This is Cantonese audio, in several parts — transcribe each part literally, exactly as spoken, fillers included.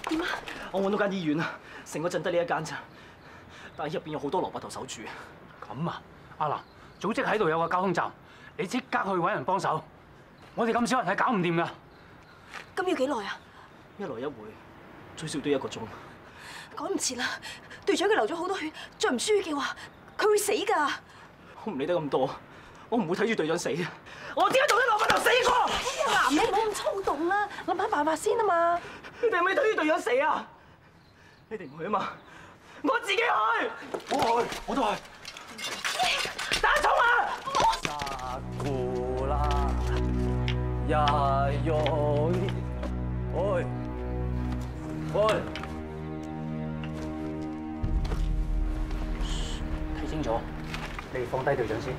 點啊？ 我揾到間醫院啊，成個鎮得呢一間咋，但係入邊有好多蘿蔔頭守住。 咁啊，阿南，組織喺度有個交通站，你即刻去揾人幫手。我哋咁少人係搞唔掂㗎。 咁要幾耐啊？ 一來一回，最少都一個鐘。 趕唔切啦！隊長佢流咗好多血，再唔輸血嘅話，佢會死㗎。 我唔理得咁多，我唔會睇住隊長死啊！我點解做啲蘿蔔頭死過？ 阿南，你唔好咁衝動啦，諗下辦法先啊嘛！ 你哋係咪睇住隊長死啊？你哋唔去啊嘛？我自己去。我去，我都去。打衝啊！ 薩古拉呀哟伊，喂喂， 睇清楚，你哋放低隊長先。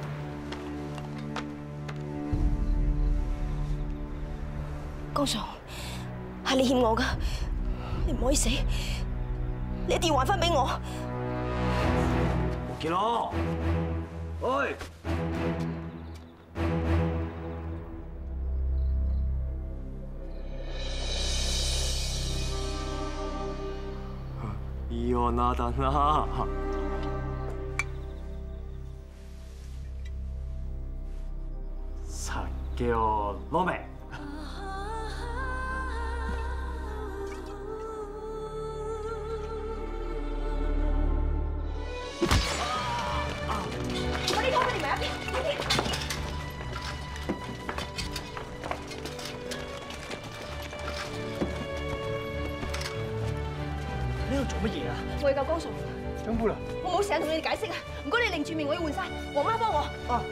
江嫂，係你欠我㗎，你唔可以死，你一定要還翻俾我。 傑羅，喂！ 伊奧納達納，撒叫羅明。 你喺度做乜嘢啊？ 我要救江嫂。 張姑娘， 我冇時間同你哋解釋啊！唔該你擰住面，我要換衫。黃媽幫我。 啊！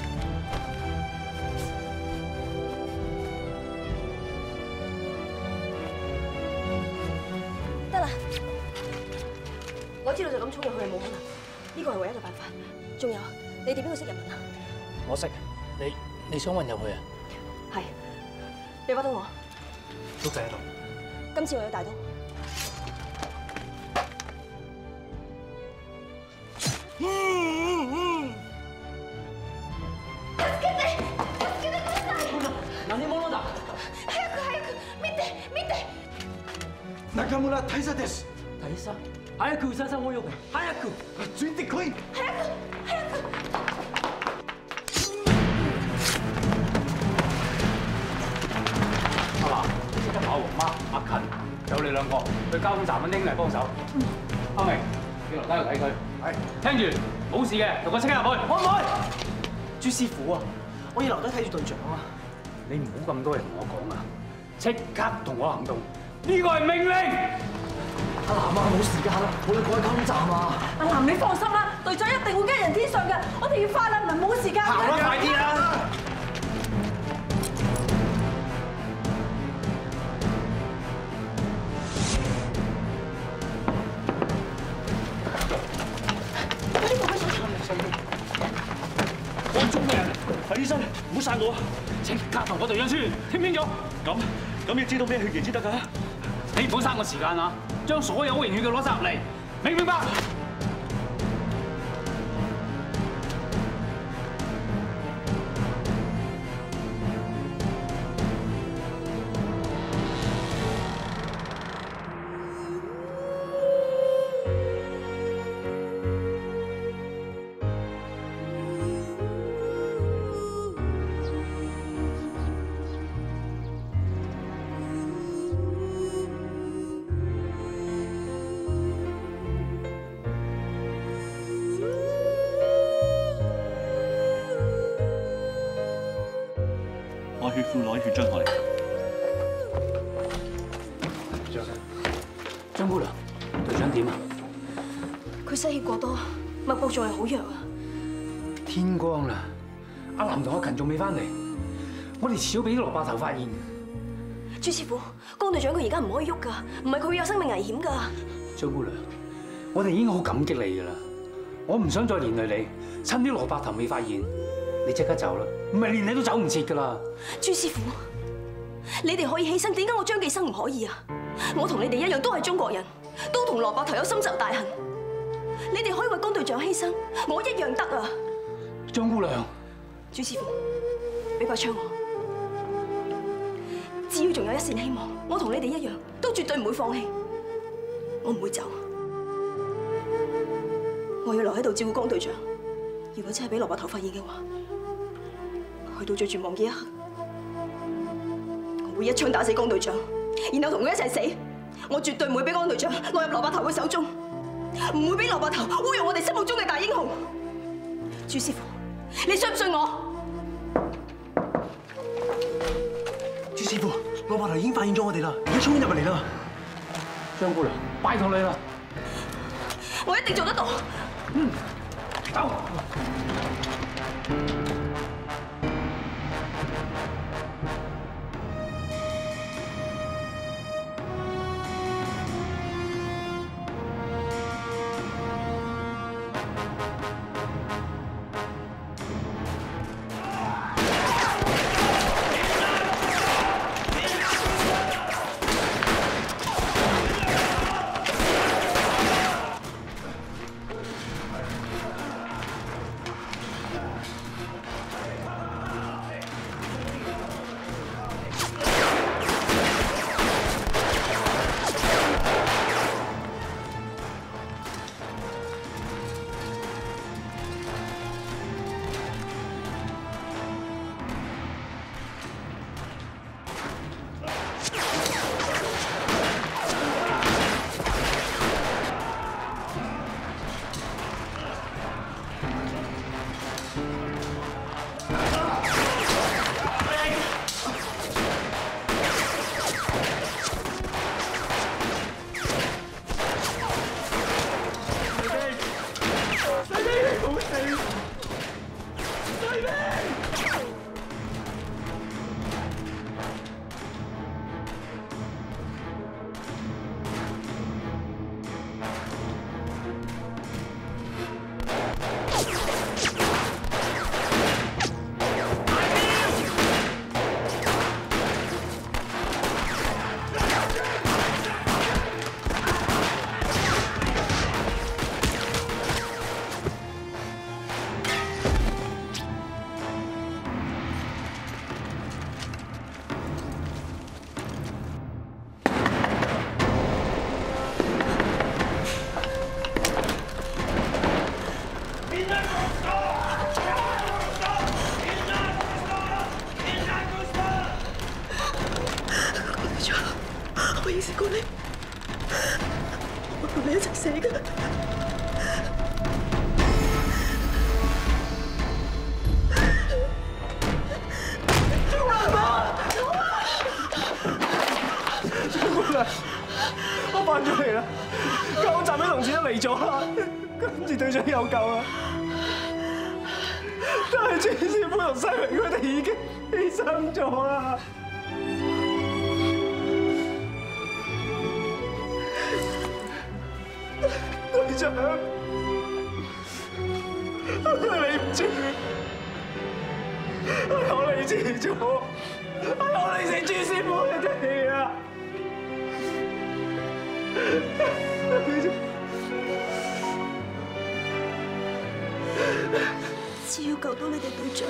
得啦，我知道就咁衝入去係冇可能，呢個係唯一嘅辦法。仲有，你哋邊個識日文啊？ 我識。你你想混入去啊？ 係，俾把刀我。 都仔喺度。 今次我有大刀。 何者だ？ 早く早く見て見て。 中村大佐です。 大佐、早く宇佐さんを呼べ。早く。 ついてこい。 早く早く。 阿南，即刻跑黃媽、阿勤，有你兩個去交通站揾英嚟幫手。阿明，你留低度睇佢。係。聽住，冇事嘅，同我即刻入去。 可唔可以？朱師傅啊，我要留低睇住隊長啊！ 你唔好咁多嘢同我講啊！即刻同我行動，呢個係命令。 阿南啊，冇時間啦，我要過去交通站啊！ 阿南，你放心啦，隊長一定會跟人天上嘅，我哋要快啦，唔係冇時間。 行啦，快啲啦！ 我做咩人？係醫生，唔好殺我！即刻同我隊長宣，聽唔清楚？ 咁咁要知道咩血型先得㗎？ 你唔好嘥我時間啊！將所有 O 型血嘅攞晒入嚟，明唔明白？ 我血庫內血漿過嚟。 張姑娘，隊長點啊？ 佢失血過多，脈搏仲係好弱啊！ 天光啦，阿南同阿勤仲未翻嚟，我哋遲早俾啲蘿蔔頭發現。 朱師傅，江隊長佢而家唔可以喐㗎，唔係佢會有生命危險㗎。 張姑娘，我哋已經好感激你㗎啦，我唔想再連累你，趁啲蘿蔔頭未發現，你即刻走啦，唔係連你都走唔切㗎啦。 朱師傅，你哋可以犧牲，點解我張寄生唔可以啊？我同你哋一樣都係中國人，都同蘿蔔頭有深仇大恨。你哋可以為江隊長犧牲，我一樣得啊！ 張姑娘， 朱師傅，俾把槍我，只要仲有一線希望，我同你哋一樣，都絕對唔會放棄。 我唔會走，我要留喺度照顧江隊長。如果真係俾蘿蔔頭發現嘅話，去到最絕望嘅一刻，我會一槍打死江隊長，然後同佢一齊死。我絕對唔會俾江隊長落入蘿蔔頭嘅手中，唔會俾蘿蔔頭侮辱我哋心目中嘅大英雄。朱師傅，你信唔信我？ 朱師傅，蘿蔔頭已經發現咗我哋啦，而家衝入嚟啦！ 張姑娘，拜託你啦！ 我一定做得到。 嗯，走。 我應承過你，我同你一齊死㗎。 張姑娘，我翻咗嚟啦，救護站啲同事都嚟咗啦，今次隊長有救啦，但係朱師傅同西榮佢哋已經犧牲咗啦。隊長，你唔住，我理遲咗，我理死朱師傅你哋啊！ 只要救到你哋隊長，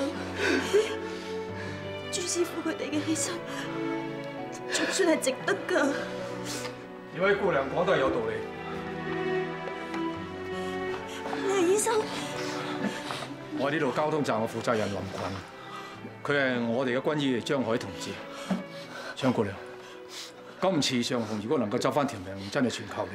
朱師傅佢哋嘅犧牲，仲算係值得㗎。 呢位姑娘講得係有道理。 你係醫生？ 我係呢度交通站嘅負責人林群，佢係我哋嘅軍醫張海同志。張姑娘，今次上紅如果能夠執翻條命，真係全靠你。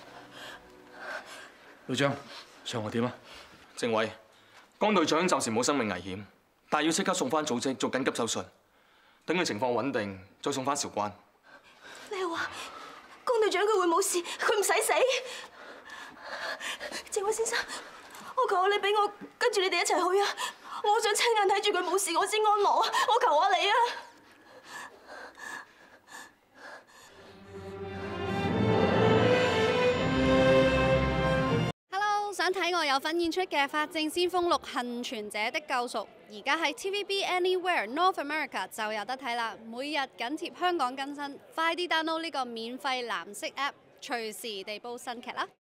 老張，上紅點啊？ 政委，江隊長暫時冇生命危險，但係要即刻送翻組織做緊急手術，等佢情況穩定再送翻韶關。 你係話江隊長佢會冇事，佢唔使死？政委先生，我求你俾我跟住你哋一齊去啊！我想親眼睇住佢冇事，我先安樂啊！我求下你啊！ 想睇我有份演出嘅《法證先鋒六：幸存者的救贖》，而家喺 T V B Anywhere North America 就有得睇啦！每日緊貼香港更新，快啲 download 呢個免費藍色 app，隨時地煲新劇啦！